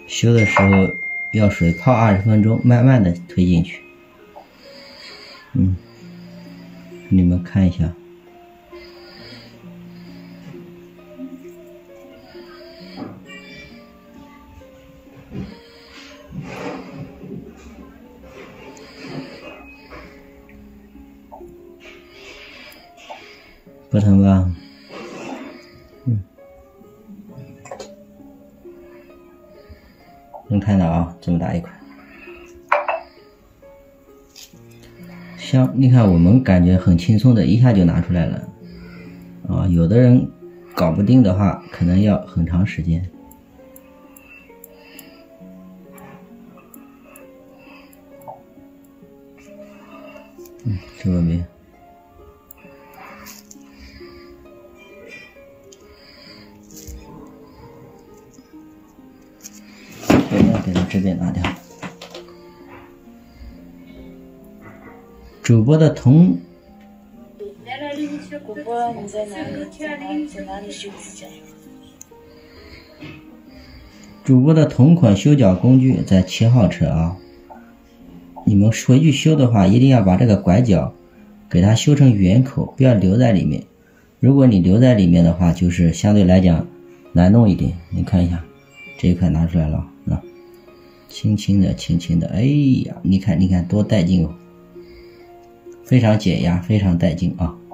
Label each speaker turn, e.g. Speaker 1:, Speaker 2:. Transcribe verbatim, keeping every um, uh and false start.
Speaker 1: 修的时候要水泡二十分钟，慢慢的推进去。嗯，你们看一下。不疼吧？嗯，能看到啊，这么大一块。像你看，我们感觉很轻松的，一下就拿出来了。啊，有的人搞不定的话，可能要很长时间。嗯，这边。给它这边拿掉。主播的同
Speaker 2: 主播你在哪里？在哪里？在哪里修指甲？
Speaker 1: 主播的同款修脚工具在七号车啊。你们回去修的话，一定要把这个拐角给它修成圆口，不要留在里面。如果你留在里面的话，就是相对来讲难弄一点。你看一下，这一块拿出来了啊。轻轻的轻轻的，哎呀，你看你看多带劲哦，非常解压，非常带劲啊。